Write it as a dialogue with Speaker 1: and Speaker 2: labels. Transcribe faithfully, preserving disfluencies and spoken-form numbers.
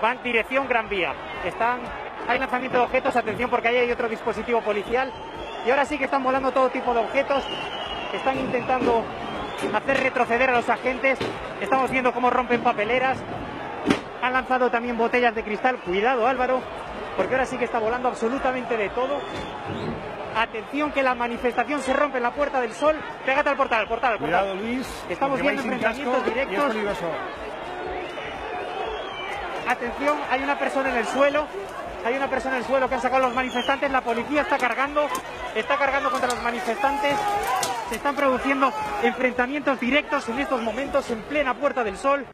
Speaker 1: van dirección Gran Vía. Están, hay lanzamiento de objetos, atención porque ahí hay otro dispositivo policial. Y ahora sí que están volando todo tipo de objetos. Están intentando hacer retroceder a los agentes. Estamos viendo cómo rompen papeleras. Han lanzado también botellas de cristal. Cuidado, Álvaro, porque ahora sí que está volando absolutamente de todo. Atención que la manifestación se rompe en la Puerta del Sol. Pégate al portal, al portal, al portal.
Speaker 2: Cuidado, Luis.
Speaker 1: Estamos viendo enfrentamientos directos. Atención, hay una persona en el suelo. Hay una persona en el suelo que han sacado los manifestantes. La policía está cargando. Está cargando contra los manifestantes. Se están produciendo enfrentamientos directos en estos momentos en plena Puerta del Sol.